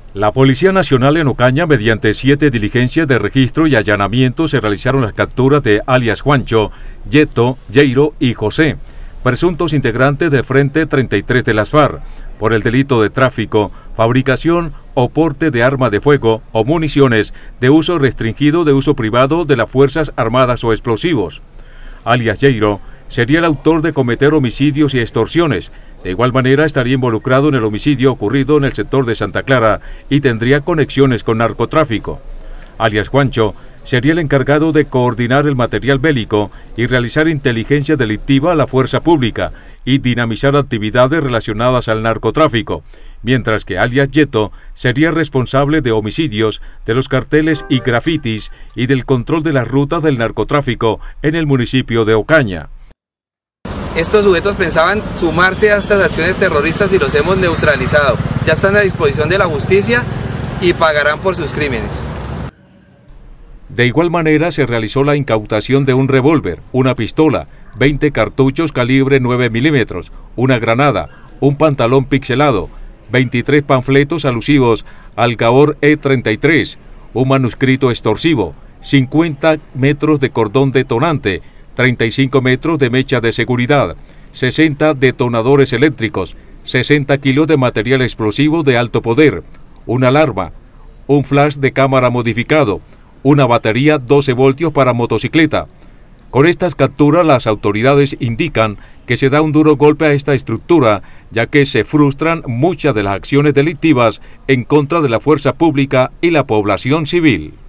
La Policía Nacional en Ocaña, mediante 7 diligencias de registro y allanamiento, se realizaron las capturas de alias Juancho, Yeto, Jairo y José, presuntos integrantes del Frente 33 de las FARC, por el delito de tráfico, fabricación o porte de arma de fuego o municiones de uso restringido de uso privado de las Fuerzas Armadas o explosivos. Alias Jairo sería el autor de cometer homicidios y extorsiones. De igual manera estaría involucrado en el homicidio ocurrido en el sector de Santa Clara y tendría conexiones con narcotráfico. Alias Juancho sería el encargado de coordinar el material bélico y realizar inteligencia delictiva a la fuerza pública y dinamizar actividades relacionadas al narcotráfico, mientras que alias Yeto sería responsable de homicidios, de los carteles y grafitis y del control de las rutas del narcotráfico en el municipio de Ocaña. Estos sujetos pensaban sumarse a estas acciones terroristas y los hemos neutralizado. Ya están a disposición de la justicia y pagarán por sus crímenes. De igual manera se realizó la incautación de un revólver, una pistola, 20 cartuchos calibre 9 milímetros, una granada, un pantalón pixelado, 23 panfletos alusivos al Gabor E-33, un manuscrito extorsivo, 50 metros de cordón detonante, 35 metros de mecha de seguridad, 60 detonadores eléctricos, 60 kilos de material explosivo de alto poder, una alarma, un flash de cámara modificado, una batería 12 voltios para motocicleta. Con estas capturas las autoridades indican que se da un duro golpe a esta estructura, ya que se frustran muchas de las acciones delictivas en contra de la fuerza pública y la población civil.